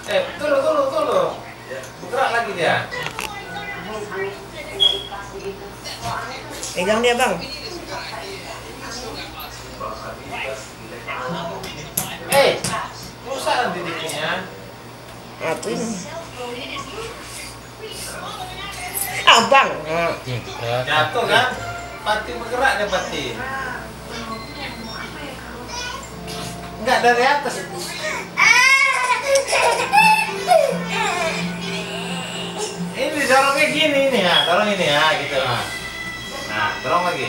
Tunggu. Bergerak lagi dia. Pegang dia, Bang. Rusak nanti dikitnya. Itu ini. Abang. Jatuh kan? Pati bergerak dia pati. Enggak dari atas. Ini dorongnya gini nih ya, dorong ini ya, gitu. Nah, dorong lagi.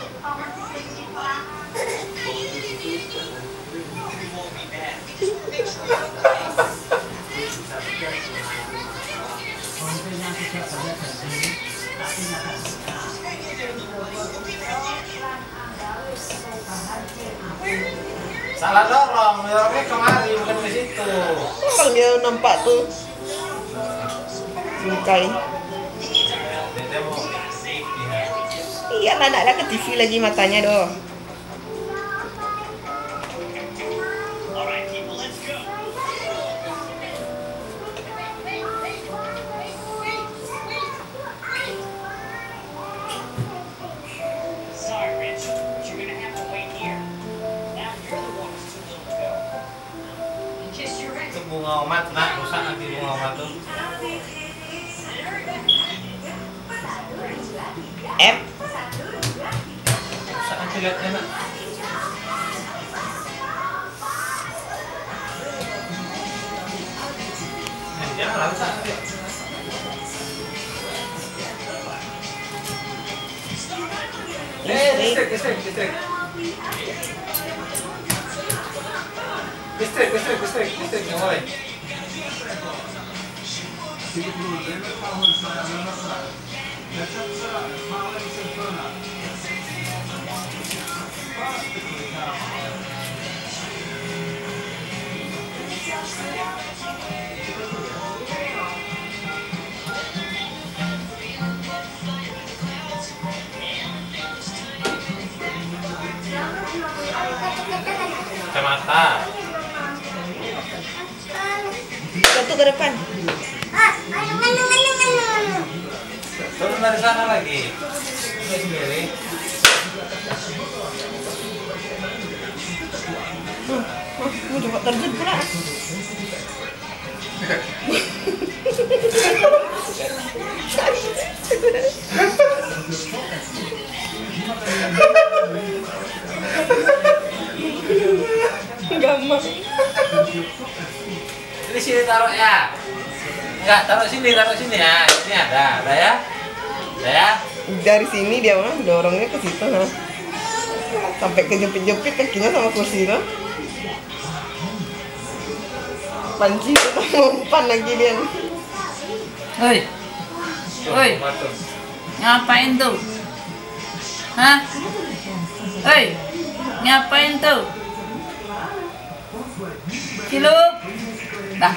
Salah dorongnya kemari bukan ke situ. Bang dia nampak tuh. Lukai. Dia mau Iya lah, nak ke TV lagi matanya doh. itu bunga omat, nak rusak nanti bunga omat tuh. Rusak nanti lihatnya nak. Jangan lah rusak nanti. Listrik. Listrik, nggak boleh. Kacamata. Satu ke depan. Turun dari sana lagi. Ini sendiri. Mau coba terjun pula. Gampang. Ini sini taruh ya. Enggak, taruh sini ya. Ini ada ya. Ada ya. Dari sini dia mah dorongnya ke situ nah. Sampai kejepit-jepit kakinya sama kursi itu. Panci itu umpan lagi dia. Woi, ngapain tuh? Hah? Hei, ngapain tuh? Cilup. Dah.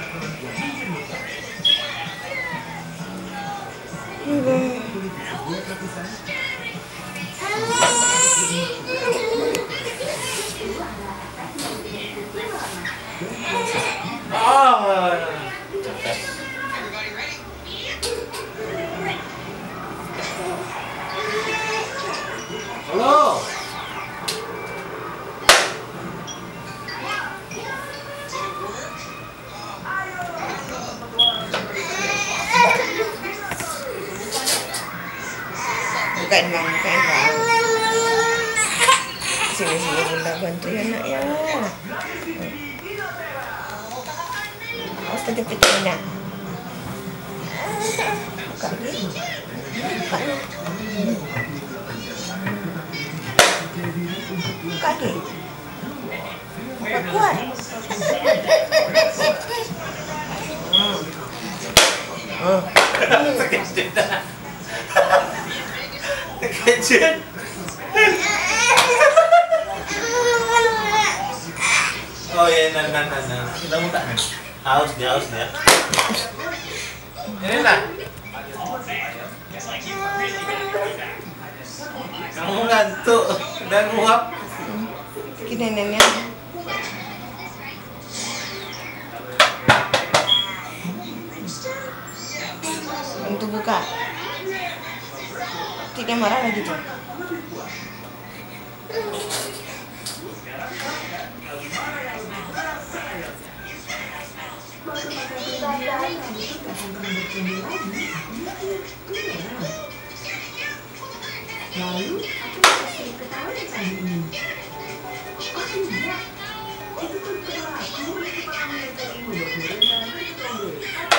Halo. Bukain bang. Sini bunda bantu ya nak ya. Awas kejepitnya. Buka lagi. Buka lagi. Kuat. Kejut. Oh iya, nah. Kita buka nih. Haus dia. Ini lah. Kamu ngantuk dan nguap. Gini neneknya. untuk buka. Tidak marah lagi tuh. Lalu, aku pasti ketahuan tadi ini. Oh tidak, itu kan perilaku para mereka yang membuat rencana berkembang.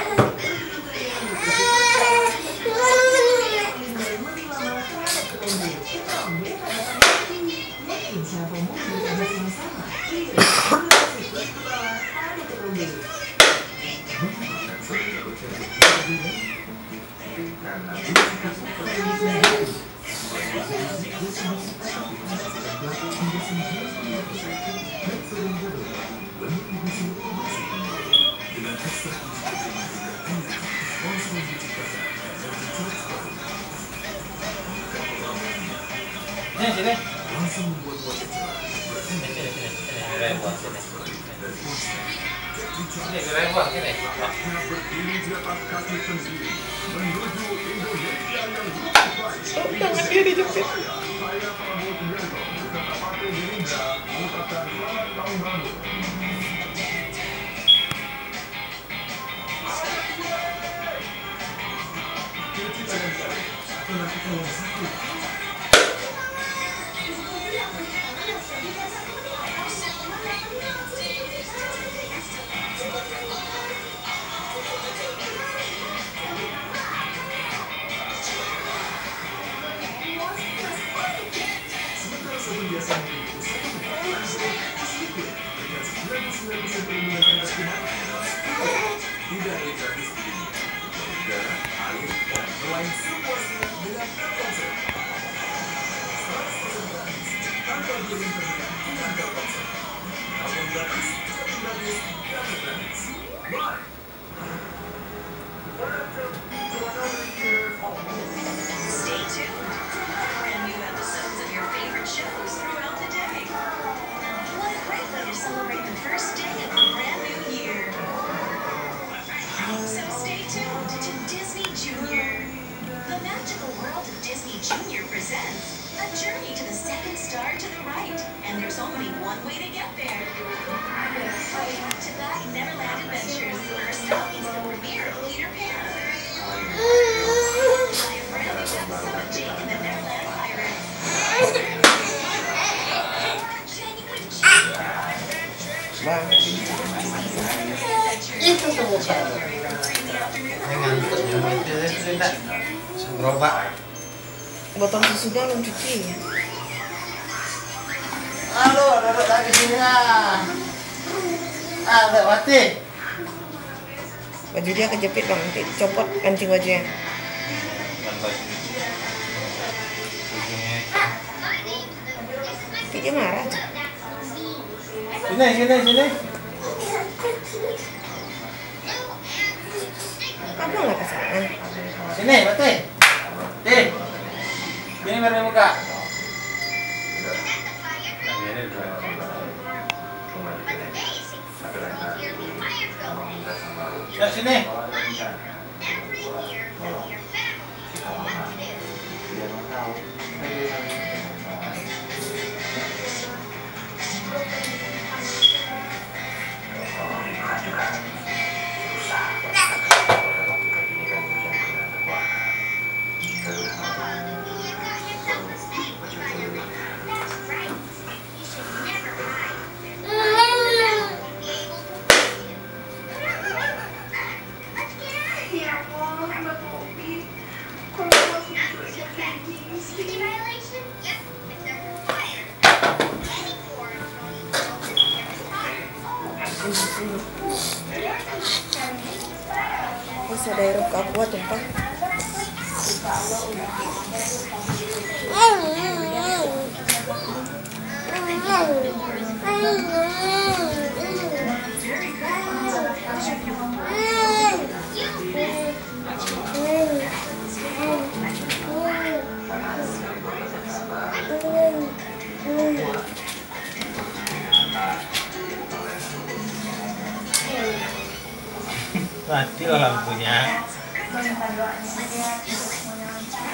Sini. Tangan dia dijepit. Stay tuned for brand new episodes of your favorite shows throughout the day. What a great way to celebrate the first day of the brand new year. So stay tuned to Disney Junior. The magical world of Disney Junior presents a journey to the second star to the right, and there's only one way to get there. Back to back Neverland adventures. First up is the premiere of Peter Pan. By a brand new episode of Jake and the Neverland Pirates. Genuine Itu tuh. Gerobak. Botol susunya belum cuci. Halo, duduk lagi sini lah. Ada mati. Baju dia kejepit bang, nanti copot kancing bajunya. Tapi dia marah tuh. Sini. Apa nggak kesana? Sini, mati. Sini baru buka. Ya sini. Terus ada air aqua tumpah. Mati lah lampunya. minta doanya aja semuanya lancar.